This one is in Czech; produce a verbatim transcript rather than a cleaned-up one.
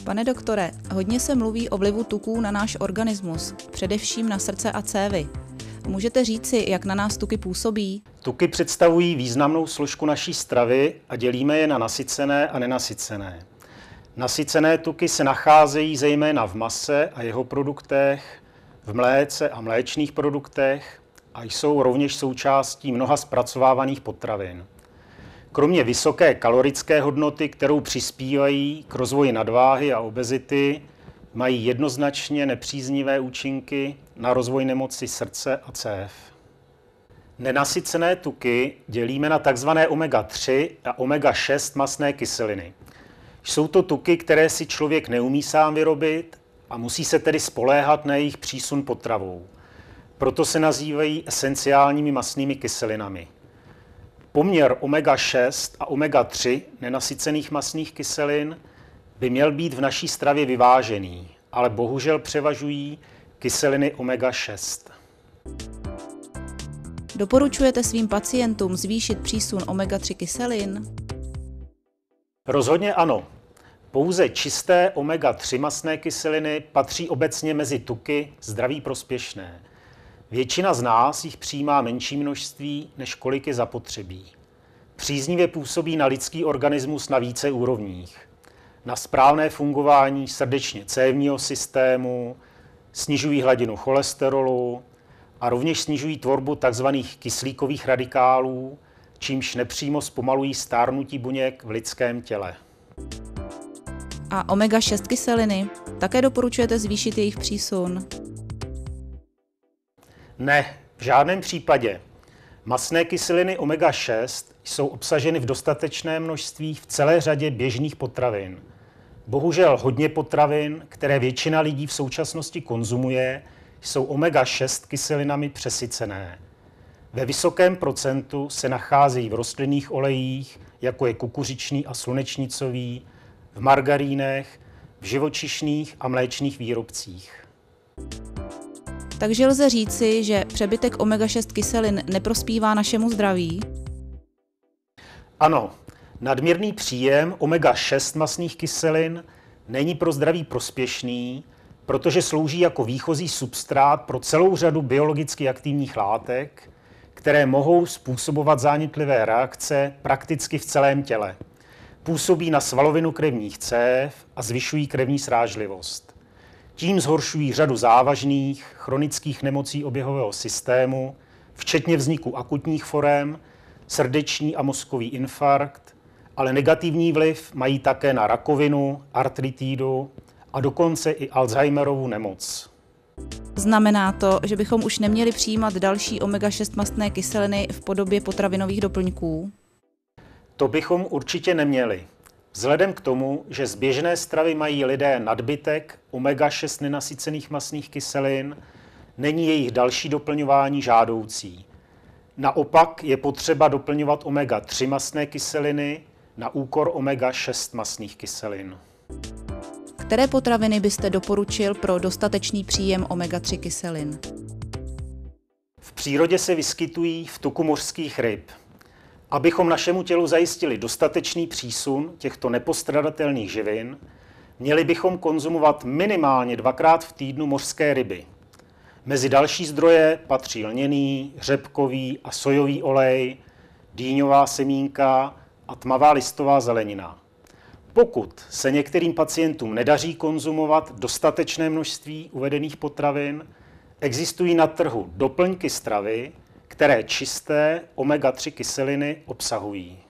Pane doktore, hodně se mluví o vlivu tuků na náš organismus, především na srdce a cévy. Můžete říci, jak na nás tuky působí? Tuky představují významnou složku naší stravy a dělíme je na nasycené a nenasycené. Nasycené tuky se nacházejí zejména v mase a jeho produktech, v mléce a mléčných produktech a jsou rovněž součástí mnoha zpracovávaných potravin. Kromě vysoké kalorické hodnoty, kterou přispívají k rozvoji nadváhy a obezity, mají jednoznačně nepříznivé účinky na rozvoj nemoci srdce a cév. Nenasycené tuky dělíme na tzv. omega tři a omega šest mastné kyseliny. Jsou to tuky, které si člověk neumí sám vyrobit a musí se tedy spoléhat na jejich přísun potravou. Proto se nazývají esenciálními mastnými kyselinami. Poměr omega šest a omega tři nenasycených mastných kyselin by měl být v naší stravě vyvážený, ale bohužel převažují kyseliny omega šest. Doporučujete svým pacientům zvýšit přísun omega tři kyselin? Rozhodně ano. Pouze čisté omega tři mastné kyseliny patří obecně mezi tuky zdraví prospěšné. Většina z nás jich přijímá menší množství, než kolik je zapotřebí. Příznivě působí na lidský organismus na více úrovních. Na správné fungování srdečně-cévního systému, snižují hladinu cholesterolu a rovněž snižují tvorbu tzv. Kyslíkových radikálů, čímž nepřímo zpomalují stárnutí buněk v lidském těle. A omega šest kyseliny? Také doporučujete zvýšit jejich přísun? Ne, v žádném případě. Mastné kyseliny omega šest jsou obsaženy v dostatečném množství v celé řadě běžných potravin. Bohužel hodně potravin, které většina lidí v současnosti konzumuje, jsou omega šest kyselinami přesycené. Ve vysokém procentu se nacházejí v rostlinných olejích, jako je kukuřičný a slunečnicový, v margarínech, v živočišných a mléčných výrobcích. Takže lze říci, že přebytek omega šest kyselin neprospívá našemu zdraví? Ano, nadměrný příjem omega šest mastných kyselin není pro zdraví prospěšný, protože slouží jako výchozí substrát pro celou řadu biologicky aktivních látek, které mohou způsobovat zánětlivé reakce prakticky v celém těle. Působí na svalovinu krevních cév a zvyšují krevní srážlivost. Tím zhoršují řadu závažných chronických nemocí oběhového systému, včetně vzniku akutních forem, srdeční a mozkový infarkt, ale negativní vliv mají také na rakovinu, artritidu a dokonce i Alzheimerovu nemoc. Znamená to, že bychom už neměli přijímat další omega šest mastné kyseliny v podobě potravinových doplňků? To bychom určitě neměli. Vzhledem k tomu, že z běžné stravy mají lidé nadbytek omega šest nenasycených mastných kyselin, není jejich další doplňování žádoucí. Naopak je potřeba doplňovat omega tři mastné kyseliny na úkor omega šest mastných kyselin. Které potraviny byste doporučil pro dostatečný příjem omega tři kyselin? V přírodě se vyskytují v tuku mořských ryb. Abychom našemu tělu zajistili dostatečný přísun těchto nepostradatelných živin, měli bychom konzumovat minimálně dvakrát v týdnu mořské ryby. Mezi další zdroje patří lněný, řepkový a sojový olej, dýňová semínka a tmavá listová zelenina. Pokud se některým pacientům nedaří konzumovat dostatečné množství uvedených potravin, existují na trhu doplňky stravy, které čisté omega tři kyseliny obsahují.